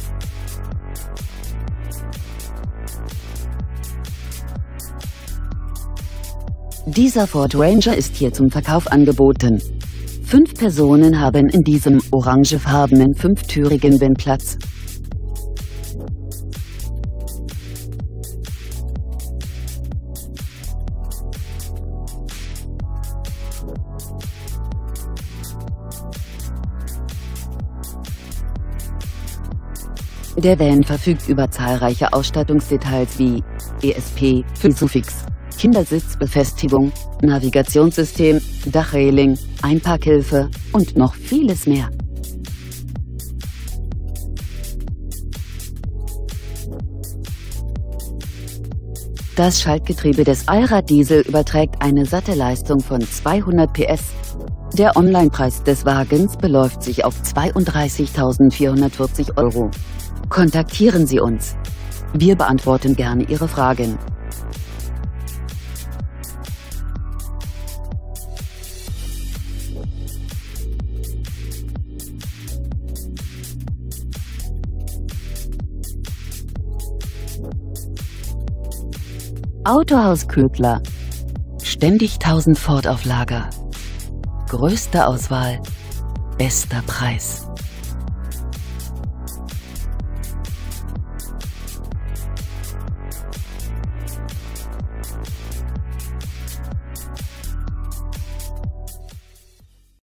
Dieser Ford Ranger ist hier zum Verkauf angeboten. 5 Personen haben in diesem orangefarbenen 5-türigen Van Platz. Der Van verfügt über zahlreiche Ausstattungsdetails wie ESP, Isofix, Kindersitzbefestigung, Navigationssystem, Dachreling, Einparkhilfe und noch vieles mehr. Das Schaltgetriebe des Allrad-Diesel überträgt eine satte Leistung von 200 PS. Der Onlinepreis des Wagens beläuft sich auf 32.440 €. Kontaktieren Sie uns. Wir beantworten gerne Ihre Fragen. Autohaus Ködler. Ständig 1000 Ford auf Lager. Größte Auswahl, bester Preis.